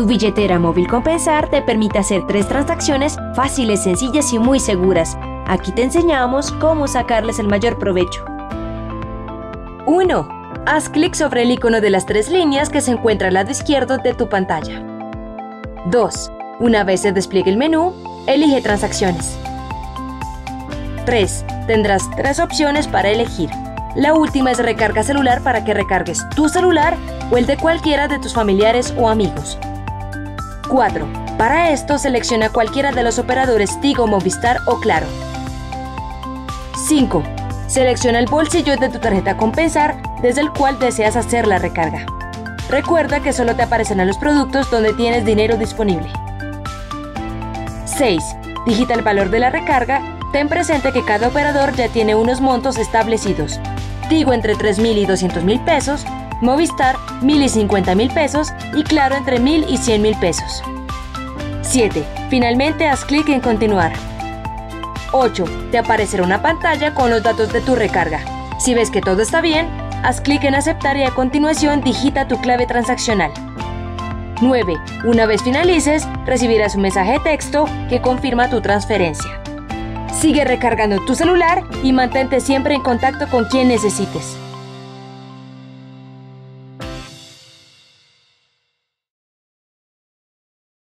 Tu billetera móvil Compensar te permite hacer 3 transacciones fáciles, sencillas y muy seguras. Aquí te enseñamos cómo sacarles el mayor provecho. 1. Haz clic sobre el icono de las 3 líneas que se encuentra al lado izquierdo de tu pantalla. 2. Una vez se despliegue el menú, elige transacciones. 3. Tendrás 3 opciones para elegir. La última es recarga celular para que recargues tu celular o el de cualquiera de tus familiares o amigos. 4. Para esto selecciona cualquiera de los operadores Tigo, Movistar o Claro. 5. Selecciona el bolsillo de tu tarjeta Compensar desde el cual deseas hacer la recarga. Recuerda que solo te aparecerán los productos donde tienes dinero disponible. 6. Digita el valor de la recarga. Ten presente que cada operador ya tiene unos montos establecidos. Tigo entre 3.000 y 200.000 pesos, Movistar 1.000 y 50.000 pesos y Claro entre 1.000 y 100.000 pesos. 7. Finalmente haz clic en continuar. 8. Te aparecerá una pantalla con los datos de tu recarga. Si ves que todo está bien, haz clic en aceptar y a continuación digita tu clave transaccional. 9. Una vez finalices, recibirás un mensaje de texto que confirma tu transferencia. Sigue recargando tu celular y mantente siempre en contacto con quien necesites.